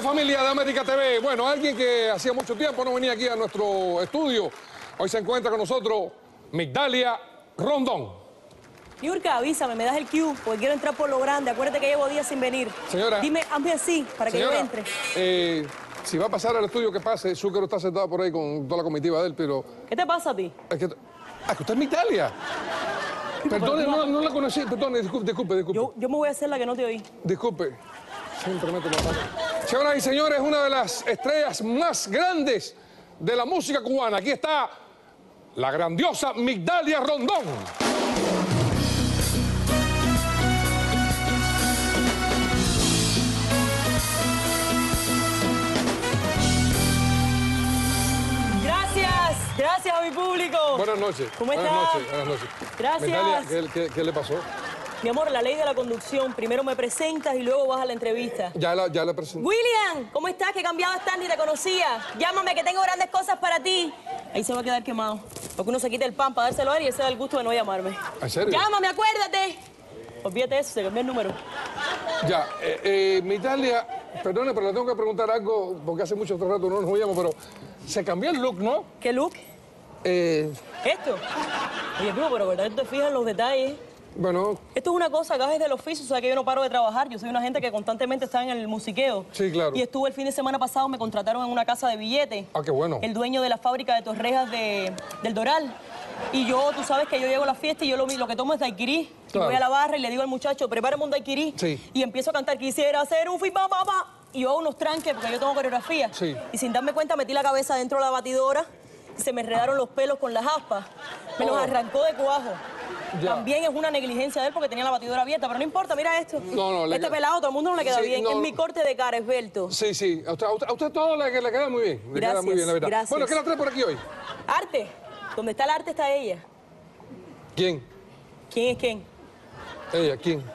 familia de América TV. Bueno, alguien que hacía mucho tiempo no venía aquí a nuestro estudio. Hoy se encuentra con nosotros Migdalia Rondón. Niurka, avísame, me das el cue, porque quiero entrar por lo grande. Acuérdate que llevo días sin venir. Señora. Dime, hazme así, para que yo entre. Si va a pasar al estudio, que pase. Zúcaro está sentado por ahí con toda la comitiva de él, pero... ¿Qué te pasa a ti? Es que usted es Migdalia. Perdone, no la conocí. Perdone, disculpe. Yo me voy a hacer la que no te oí. Disculpe. Siempre meto la mano. Señoras y señores, una de las estrellas más grandes de la música cubana. Aquí está la grandiosa Migdalia Rondón. Gracias a mi público. Buenas noches. ¿Cómo estás? Buenas noches. Gracias. Migdalia, ¿qué le pasó? Mi amor, la ley de la conducción. Primero me presentas y luego vas a la entrevista. Ya la presenté. William, ¿cómo estás? Qué cambiado estás, ni te conocía. Llámame, que tengo grandes cosas para ti. Ahí se va a quedar quemado. Porque uno se quita el pan para dárselo a él y él se da el gusto de no llamarme. ¿En serio? Llámame, acuérdate. Olvídate de eso, se cambió el número. Ya, Migdalia, perdone, pero le tengo que preguntar algo, porque hace mucho rato no nos llamo, pero se cambió el look, ¿no? ¿Qué look? ¿Esto? Oye, primo, pero ¿verdad que te fijas en los detalles? Bueno... Esto es una cosa que haces del oficio, o sea que yo no paro de trabajar. Yo soy una gente que constantemente está en el musiqueo. Sí, claro. Y estuve el fin de semana pasado, me contrataron en una casa de billetes. Ah, qué bueno. El dueño de la fábrica de torrejas del Doral. Y yo, tú sabes que yo llego a la fiesta y yo lo que tomo es daiquiri. Claro. Y voy a la barra y le digo al muchacho, prepárame un daiquiri. Sí. Y empiezo a cantar, quisiera hacer un fin, pa. Y yo hago unos tranques porque yo tengo coreografía. Sí. Y sin darme cuenta metí la cabeza dentro de la batidora y se me enredaron los pelos con las aspas. Me los arrancó de cuajo. Ya. También es una negligencia de él porque tenía la batidora abierta, pero no importa, mira esto. No, este pelado, todo el mundo no le queda bien. Es mi corte de cara, esbelto. Sí. A usted todo le queda muy bien. Le queda muy bien, la verdad. Gracias. Bueno, ¿qué la trae por aquí hoy? Arte. Donde está el arte está ella. ¿Quién? ¿Quién es quién? Ella, ¿quién?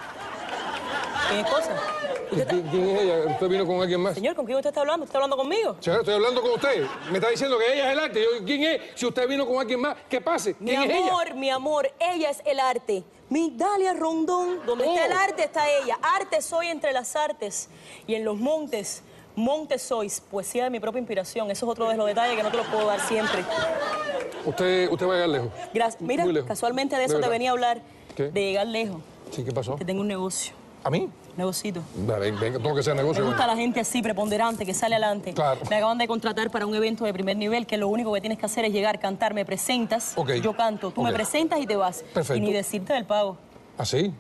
¿Quién es cosa? ¿Quién es ella? ¿Usted vino con alguien más? Señor, ¿con quién usted está hablando? ¿Está hablando conmigo? Señor, estoy hablando con usted. Me está diciendo que ella es el arte. Yo, ¿quién es? Si usted vino con alguien más, ¿qué pase? ¿Quién es ella? Mi amor, ella es el arte. Migdalia Rondón, donde está el arte está ella. Arte soy entre las artes. Y en los montes, montes sois. Poesía de mi propia inspiración. Eso es otro de los detalles que no te lo puedo dar siempre. Usted va a llegar lejos. Gracias. Mira, Muy lejos. casualmente de eso te venía a hablar. ¿Qué? De llegar lejos. Sí, ¿qué pasó? Que tengo un negocio. ¿A mí? Negocito. Venga, todo lo que sea negocio. Me gusta la gente así, preponderante, que sale adelante. Claro. Me acaban de contratar para un evento de primer nivel, que lo único que tienes que hacer es llegar, cantar, me presentas, yo canto, tú me presentas y te vas. Perfecto. Y ni decirte del pago. ¿Ah, sí?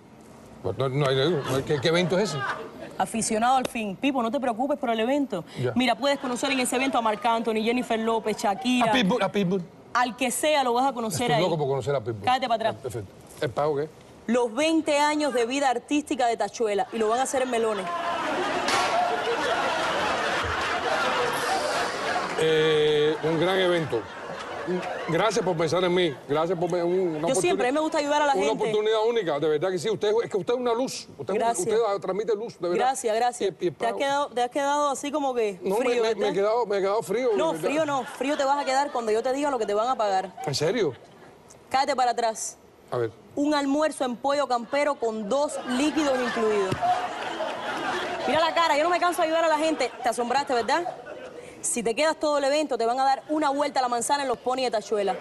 ¿Qué evento es ese? Aficionado al fin. Pipo, no te preocupes por el evento. Ya. Mira, puedes conocer en ese evento a Marc Anthony, Jennifer López, Shakira. A Pitbull. Al que sea lo vas a conocer ahí. Estoy loco por conocer a Pitbull. Cállate para atrás. Perfecto. ¿El pago qué? Los 20 años de vida artística de Tachuela. Y lo van a hacer en Melones. Un gran evento. Gracias por pensar en mí. Gracias por Yo siempre me gusta ayudar a la gente. Una oportunidad única, de verdad que sí. Usted es una luz. Usted transmite luz, de verdad. Gracias. Te has quedado así como que frío, me he quedado frío. No, frío no. Frío te vas a quedar cuando yo te diga lo que te van a pagar. ¿En serio? Cállate para atrás. A ver. Un almuerzo en pollo campero con 2 líquidos incluidos. Mira la cara, yo no me canso de ayudar a la gente. Te asombraste, ¿verdad? Si te quedas todo el evento, te van a dar una vuelta a la manzana en los ponis de Tachuela.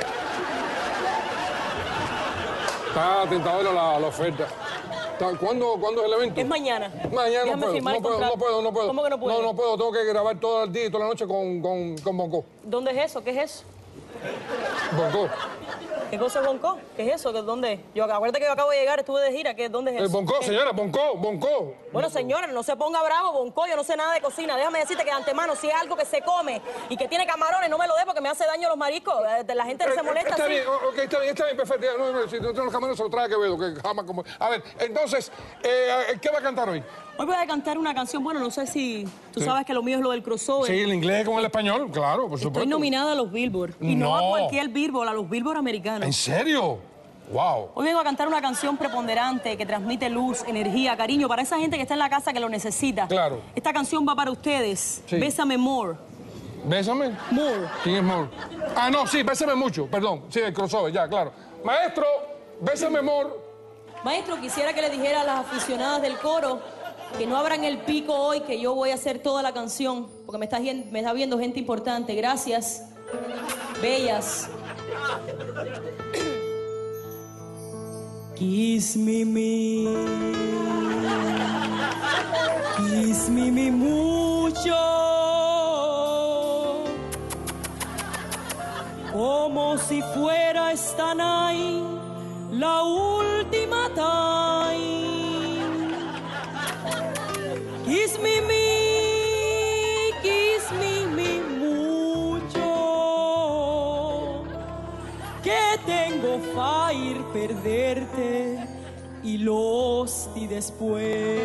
Está tentadora la oferta. ¿Cuándo es el evento? Es mañana. Mañana no puedo. ¿Cómo que no puedo? No puedo, tengo que grabar todo el día y toda la noche con Bonco. ¿Dónde es eso? ¿Qué es eso? Bonco. ¿Qué cosa es Bonco? ¿Qué es eso? ¿Dónde? Acuérdate que yo acabo de llegar, estuve de gira. ¿Dónde es eso? Bonco, señora, Bonco. Bueno, señora, no se ponga bravo, Bonco. Yo no sé nada de cocina. Déjame decirte que de antemano, si es algo que se come y que tiene camarones, no me lo dé porque me hace daño los mariscos. La gente no se molesta. Está bien, está bien, perfecto. Si no tengo los camarones, se los trae Quevedo, que jamás como... A ver, entonces, ¿qué va a cantar hoy? Hoy voy a cantar una canción, bueno, no sé si tú sabes que lo mío es lo del crossover. Sí, el inglés con el español, claro, por supuesto. Estoy nominada a los Billboard. Y no a cualquier Billboard, a los Billboard americanos. ¿En serio? Wow. Hoy vengo a cantar una canción preponderante que transmite luz, energía, cariño para esa gente que está en la casa que lo necesita. Claro. Esta canción va para ustedes. Sí. Bésame More. ¿Bésame? More. ¿Quién es More? Ah, no, sí, Bésame Mucho, perdón. Sí, el crossover, ya, claro. Maestro, Bésame More. Maestro, quisiera que le dijera a las aficionadas del coro que no abran el pico hoy, que yo voy a hacer toda la canción, porque me está viendo gente importante. Gracias, bellas. Kiss me, mucho, como si fuera esta night la última time. Kiss me, mucho, que tengo fire perderte y losti después.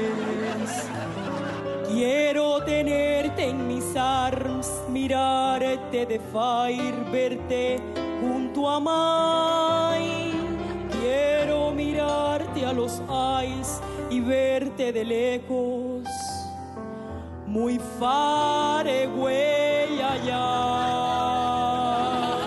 Quiero tenerte en mis arms, mirarte de fire, verte junto a mí. Quiero mirarte a los eyes y verte de lejos, muy far away allá.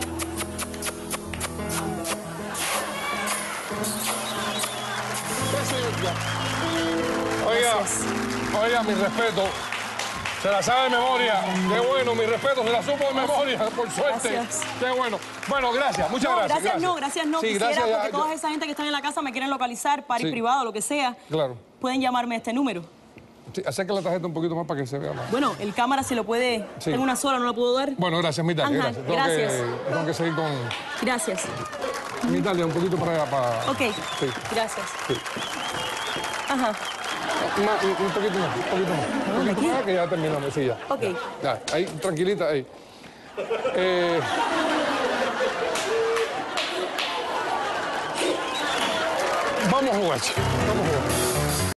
Oiga, mi respeto. Se la sabe de memoria. Qué bueno, mi respeto. Se la supo de memoria, por suerte. Gracias. Qué bueno. Bueno, gracias. Muchas gracias. Gracias no. Sí, Quisiera, gracias, porque toda esa gente que está en la casa me quieren localizar, party Sí. privado, lo que sea. Claro. Pueden llamarme a este número. Sí, acerca la tarjeta un poquito más para que se vea más. Bueno, el cámara si lo puede... Sí. Tengo una sola, no la puedo dar. Bueno, gracias, Mitalia. Ajá, Gracias. gracias. Tengo que seguir con Gracias. Mitalia, un poquito para allá. Para... Ok, Sí. gracias. Sí. Ajá, Un poquito más, un poquito más. Un poquito ¿aquí? más que ya terminamos, sí, ya. ok. Ya, ahí, tranquilita, ahí. Vamos a jugar, chico. Vamos a jugar.